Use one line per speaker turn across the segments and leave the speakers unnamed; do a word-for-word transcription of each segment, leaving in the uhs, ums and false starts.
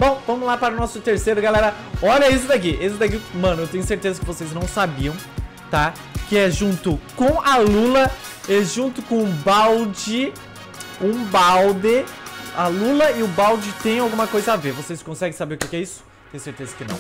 Bom, vamos lá para o nosso terceiro, galera. Olha isso daqui. Esse daqui, mano, eu tenho certeza que vocês não sabiam, tá? Que é junto com a Lula, é junto com um balde, um balde. A Lula e o balde tem alguma coisa a ver. Vocês conseguem saber o que é isso? Tenho certeza que não.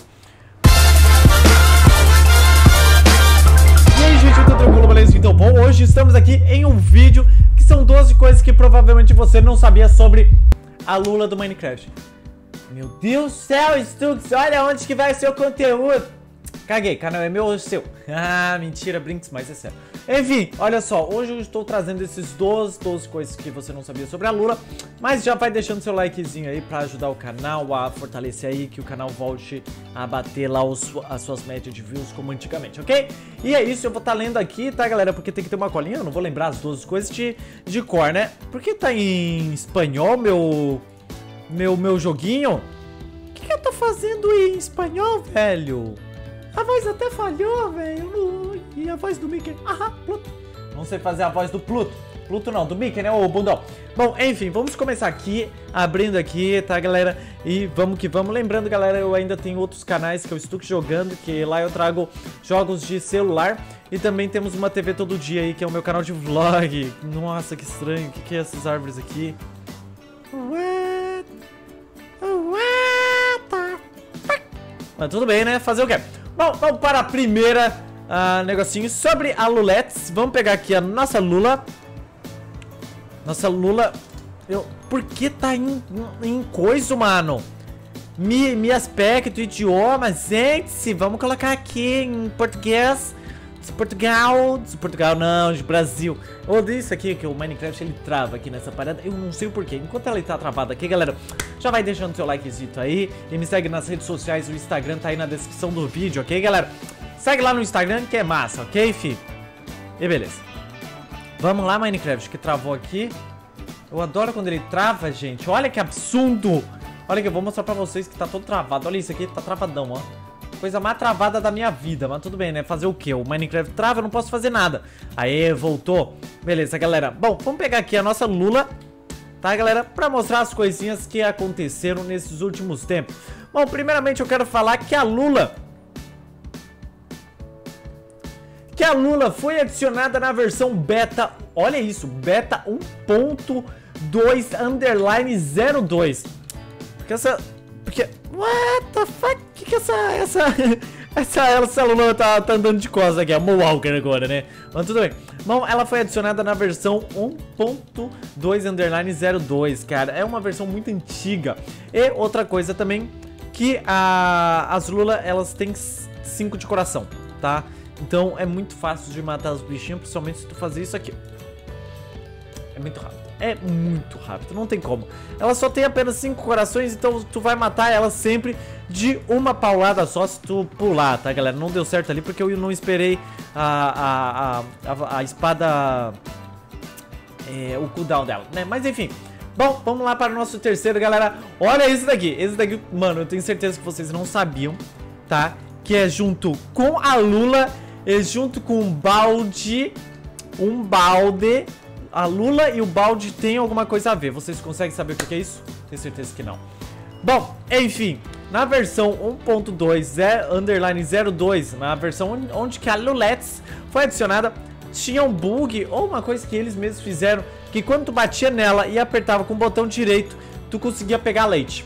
E aí, gente, eu tô tranquilo, beleza? Então, bom, hoje estamos aqui em um vídeo que são doze coisas que provavelmente você não sabia sobre a Lula do Minecraft. Meu Deus do céu, Stux, olha onde que vai ser o conteúdo. Caguei, canal é meu ou seu? Ah, mentira, brinks, mas é sério. Enfim, olha só, hoje eu estou trazendo esses doze, doze coisas que você não sabia sobre a Lula. Mas já vai deixando seu likezinho aí pra ajudar o canal a fortalecer aí, que o canal volte a bater lá os, as suas médias de views como antigamente, ok? E é isso, eu vou estar lendo aqui, tá, galera? Porque tem que ter uma colinha, eu não vou lembrar as doze coisas de, de cor, né? Porque tá em espanhol, meu... Meu, meu joguinho? O que, que eu tô fazendo em espanhol, velho? A voz até falhou, velho. E a voz do Mickey? Ah, Pluto. Não sei fazer a voz do Pluto. Pluto não, do Mickey, né, ô bundão? Bom, enfim, vamos começar aqui, abrindo aqui, tá, galera? E vamos que vamos. Lembrando, galera, eu ainda tenho outros canais que eu estou jogando, que lá eu trago jogos de celular. E também temos uma T V todo dia aí, que é o meu canal de vlog. Nossa, que estranho. O que, que é essas árvores aqui? What? What? Mas tudo bem, né? Fazer o quê? Bom, vamos para a primeira uh, negocinho sobre a Lulettes. Vamos pegar aqui a nossa Lula. Nossa Lula. Eu, por que tá em, em coisa, mano? Mi, mi aspecto, idioma, gente. Vamos colocar aqui em português. De Portugal. De Portugal não, de Brasil. Eu odeio isso aqui, que o Minecraft ele trava aqui nessa parada. Eu não sei o porquê. Enquanto ela tá travada aqui, galera, já vai deixando seu likezito aí. E me segue nas redes sociais. O Instagram tá aí na descrição do vídeo, ok, galera? Segue lá no Instagram que é massa, ok, fi? E beleza. Vamos lá, Minecraft, que travou aqui. Eu adoro quando ele trava, gente. Olha que absurdo. Olha que eu vou mostrar pra vocês que tá todo travado. Olha isso aqui, tá travadão, ó. Coisa mais travada da minha vida, mas tudo bem, né? Fazer o quê? O Minecraft trava, eu não posso fazer nada. Aê, voltou. Beleza, galera. Bom, vamos pegar aqui a nossa Lula, tá, galera? Pra mostrar as coisinhas que aconteceram nesses últimos tempos. Bom, primeiramente eu quero falar que a Lula... Que a Lula foi adicionada na versão beta... Olha isso, beta um ponto dois underline zero dois. Porque essa... Porque... What the fuck? Que que essa... Essa... Essa, essa Lula tá, tá andando de costas aqui, a Mohawker agora, né? Mas tudo bem. Bom, ela foi adicionada na versão um ponto dois underline zero dois, cara. É uma versão muito antiga. E outra coisa também, que a, as Lula, elas têm cinco de coração, tá? Então é muito fácil de matar os bichinhos, principalmente se tu fazer isso aqui. É muito rápido. É muito rápido, não tem como. Ela só tem apenas cinco corações, então tu vai matar ela sempre de uma paulada só se tu pular, tá, galera? Não deu certo ali porque eu não esperei a, a, a, a espada, é, o cooldown dela, né? Mas enfim. Bom, vamos lá para o nosso terceiro, galera. Olha isso daqui. Esse daqui, mano, eu tenho certeza que vocês não sabiam, tá? Que é junto com a Lula, é junto com um balde, um balde... A Lula e o balde tem alguma coisa a ver. Vocês conseguem saber o que é isso? Tenho certeza que não. Bom, enfim, na versão um ponto dois underline zero dois, na versão onde que a Lulettes foi adicionada, tinha um bug ou uma coisa que eles mesmos fizeram, que quando tu batia nela e apertava com o botão direito, tu conseguia pegar leite.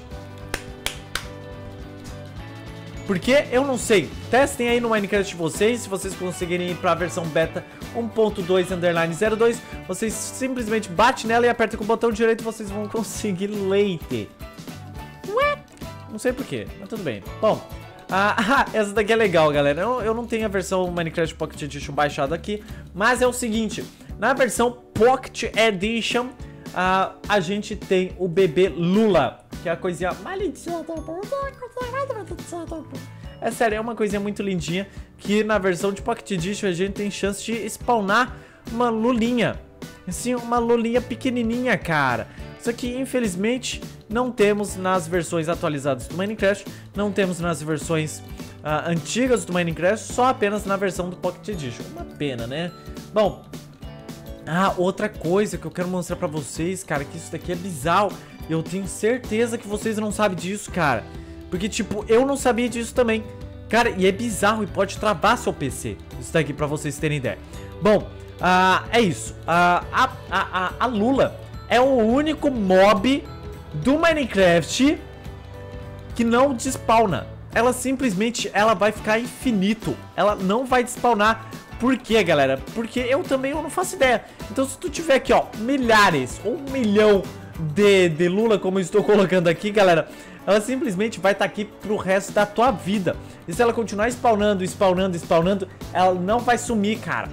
Porque eu não sei. Testem aí no Minecraft de vocês. Se vocês conseguirem ir pra versão beta um ponto dois underline zero dois, vocês simplesmente batem nela e apertam com o botão direito e vocês vão conseguir leite. Ué? Não sei porquê, mas tudo bem. Bom, ah, essa daqui é legal, galera. Eu, eu não tenho a versão Minecraft Pocket Edition baixada aqui, mas é o seguinte. Na versão Pocket Edition, ah, a gente tem o bebê Lula, que é a coisinha mais lindinha. É sério, é uma coisinha muito lindinha, que na versão de Pocket Edition a gente tem chance de spawnar uma lulinha. Assim, uma lulinha pequenininha, cara. Só que, infelizmente, não temos nas versões atualizadas do Minecraft, não temos nas versões uh, antigas do Minecraft, só apenas na versão do Pocket Edition. Uma pena, né? Bom, ah, outra coisa que eu quero mostrar pra vocês, cara, que isso daqui é bizarro. Eu tenho certeza que vocês não sabem disso, cara. Porque, tipo, eu não sabia disso também. Cara, e é bizarro e pode travar seu P C. Isso daqui pra vocês terem ideia. Bom, uh, é isso. Uh, a, a, a Lula é o único mob do Minecraft que não despawna. Ela simplesmente, ela vai ficar infinito. Ela não vai despawnar. Por quê, galera? Porque eu também eu não faço ideia. Então se tu tiver aqui, ó, milhares ou um milhão de, de Lula, como eu estou colocando aqui, galera, ela simplesmente vai estar aqui pro resto da tua vida. E se ela continuar spawnando, spawnando, spawnando, ela não vai sumir, cara.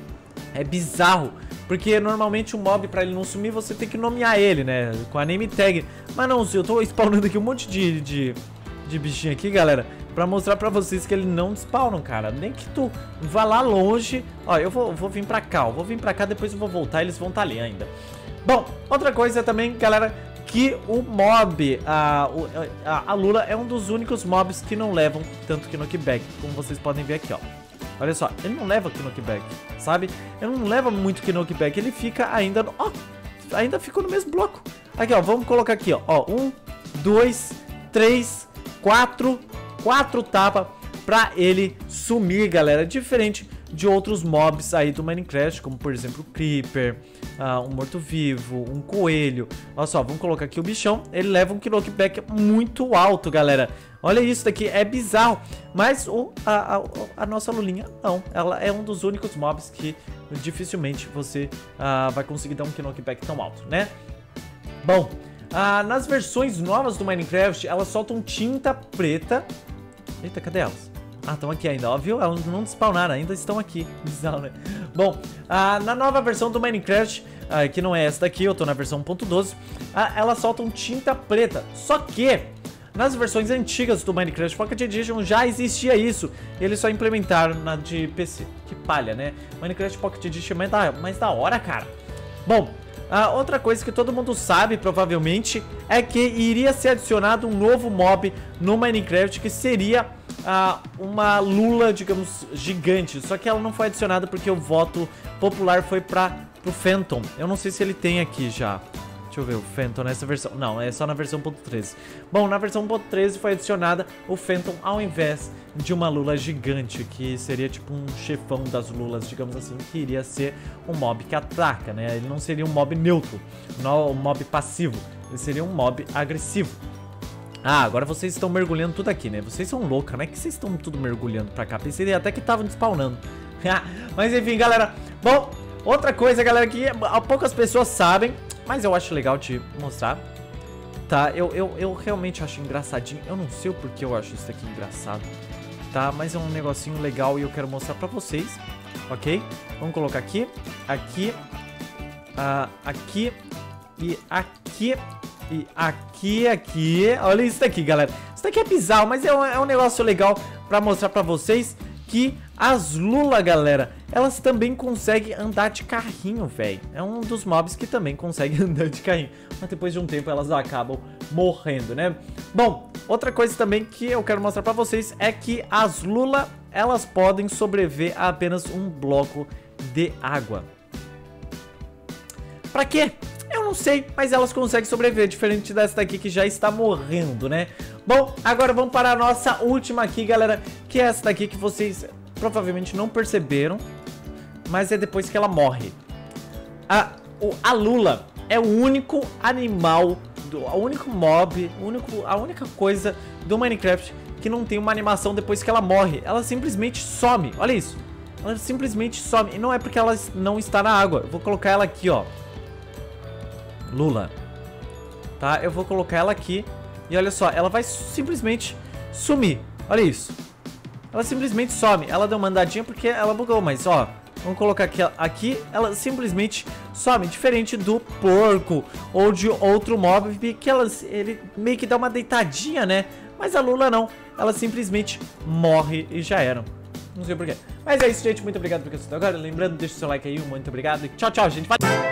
É bizarro. Porque normalmente o mob, pra ele não sumir, você tem que nomear ele, né? Com a name tag. Mas não, eu tô spawnando aqui um monte de, de, de bichinho aqui, galera, pra mostrar pra vocês que ele não spawnam, cara. Nem que tu vá lá longe. Ó, eu vou, vou vir pra cá, ó. Vou vir pra cá, depois eu vou voltar, eles vão estar ali ainda. Bom, outra coisa também, galera, que o mob, a, a, a Lula é um dos únicos mobs que não levam tanto que knockback, como vocês podem ver aqui, ó. Olha só, ele não leva knockback, sabe? Ele não leva muito knockback, ele fica ainda no... Ó, ainda ficou no mesmo bloco. Aqui, ó, vamos colocar aqui, ó. Ó, um, dois, três, quatro, quatro tapas pra ele sumir, galera. Diferente de outros mobs aí do Minecraft, como por exemplo o Creeper, uh, um morto-vivo, um coelho. Olha só, vamos colocar aqui o bichão. Ele leva um knockback muito alto, galera. Olha isso daqui, é bizarro. Mas o, a, a, a nossa Lulinha, não. Ela é um dos únicos mobs que dificilmente você uh, vai conseguir dar um knockback tão alto, né? Bom, uh, nas versões novas do Minecraft, elas soltam tinta preta. Eita, cadê elas? Ah, estão aqui ainda, ó, viu? Elas não despawnaram, ainda estão aqui. Bizarro, né? Bom, uh, na nova versão do Minecraft, uh, que não é essa daqui, eu tô na versão um ponto doze, uh, elas soltam tinta preta. Só que nas versões antigas do Minecraft Pocket Edition já existia isso. Eles só implementaram na de P C. Que palha, né? Minecraft Pocket Edition é mais da, mais da hora, cara. Bom, a outra coisa que todo mundo sabe, provavelmente, é que iria ser adicionado um novo mob no Minecraft, que seria uh, uma Lula, digamos, gigante. Só que ela não foi adicionada porque o voto popular foi para o Phantom. Eu não sei se ele tem aqui já. Deixa eu ver, o Phantom nessa versão. Não, é só na versão um ponto treze. Bom, na versão um ponto treze foi adicionada o Phantom ao invés de uma Lula gigante, que seria tipo um chefão das Lulas, digamos assim, que iria ser um mob que ataca, né? Ele não seria um mob neutro, não um mob passivo, ele seria um mob agressivo. Ah, agora vocês estão mergulhando tudo aqui, né? Vocês são loucos, né? Que vocês estão tudo mergulhando pra cá. Pensei até que estavam despawnando. Mas enfim, galera. Bom, outra coisa, galera, que poucas pessoas sabem, mas eu acho legal te mostrar, tá? Eu, eu, eu realmente acho engraçadinho. Eu não sei o porquê eu acho isso aqui engraçado, tá? Mas é um negocinho legal e eu quero mostrar pra vocês, ok? Vamos colocar aqui, aqui, uh, aqui e aqui e aqui, aqui. Olha isso daqui, galera. Isso daqui é bizarro, mas é um, é um negócio legal pra mostrar pra vocês que as Lula, galera, elas também conseguem andar de carrinho, velho. É um dos mobs que também consegue andar de carrinho. Mas depois de um tempo elas acabam morrendo, né? Bom, outra coisa também que eu quero mostrar pra vocês é que as Lula, elas podem sobreviver a apenas um bloco de água. Pra quê? Eu não sei, mas elas conseguem sobreviver, diferente dessa daqui que já está morrendo, né? Bom, agora vamos para a nossa última aqui, galera, que é essa daqui que vocês provavelmente não perceberam, mas é depois que ela morre. A, o, a Lula é o único animal, do, o único mob, o único, a única coisa do Minecraft que não tem uma animação depois que ela morre. Ela simplesmente some, olha isso. Ela simplesmente some, e não é porque ela não está na água. Eu vou colocar ela aqui, ó. Lula, tá? Eu vou colocar ela aqui e olha só, ela vai simplesmente sumir. Olha isso. Ela simplesmente some. Ela deu uma andadinha porque ela bugou, mas ó, vamos colocar aqui, aqui ela simplesmente some. Diferente do porco ou de outro mob que ela, ele meio que dá uma deitadinha, né? Mas a Lula não. Ela simplesmente morre e já era. Não sei porquê. Mas é isso, gente. Muito obrigado por assistir agora. Lembrando, deixa o seu like aí. Muito obrigado. E tchau, tchau, gente. Valeu!